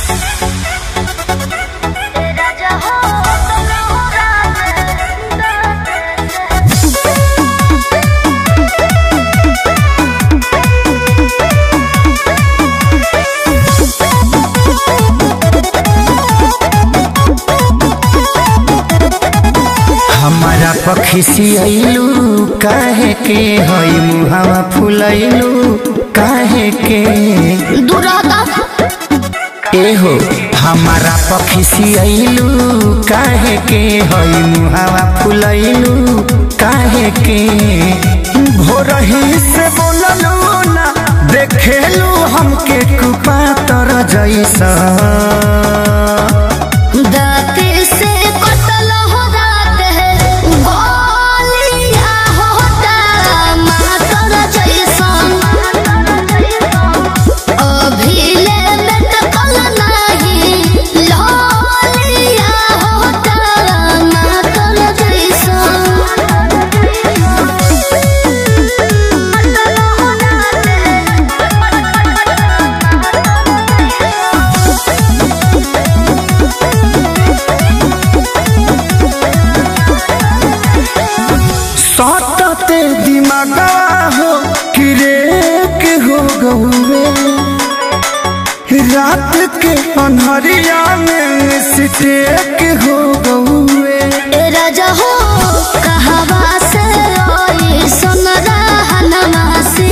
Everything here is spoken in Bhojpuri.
खिसियलू काहे के हई मुहावा फुलैलू काहे के दुरादा एहो हमारा पखिसियलू काहे के हई मुहावा फुलैलू काहे के भोरही से बोललू ना देखेलू हमके कुपातर जैसा दिमागा हो किरेक हो गए रात के अन्हरिया में सिटेक हो गए राजा हो कहवा से आई सुन रहनमा से